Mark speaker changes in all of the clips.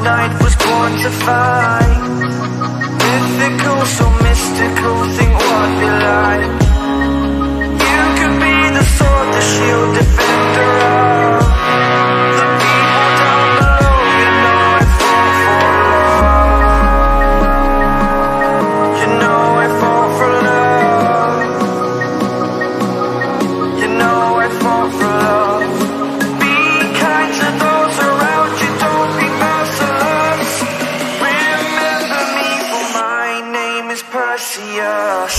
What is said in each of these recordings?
Speaker 1: night was born to fight. Mythical, so mystical, think what we like. You could be the sword, the shield, defender of the people down below. You know I fought for love. You know I fought for love. You know I fought for love. Be kind to those around you, don't be merciless. Remember me, for my name is Perseus.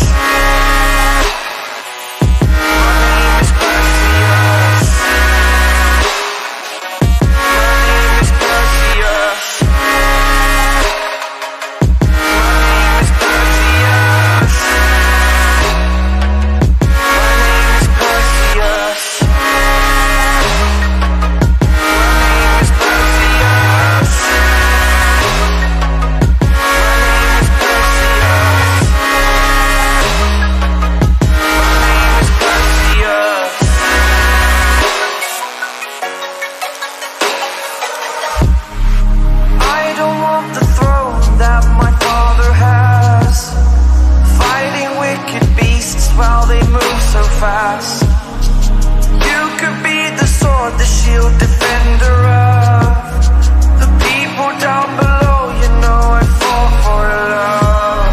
Speaker 1: While they move so fast, you could be the sword, the shield, defender of the people down below. You know I fought for love.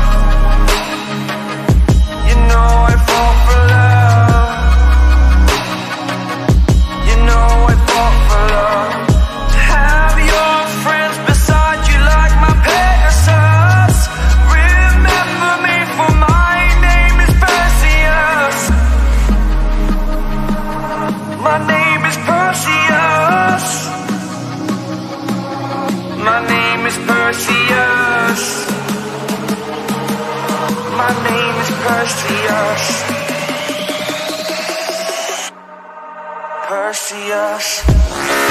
Speaker 1: You know I fought for love. You know I fought for love. Have your friends beside you like my Pegasus. Remember me, for my name is Perseus. My name is Perseus. My name is Perseus. My name is Perseus. Perseus.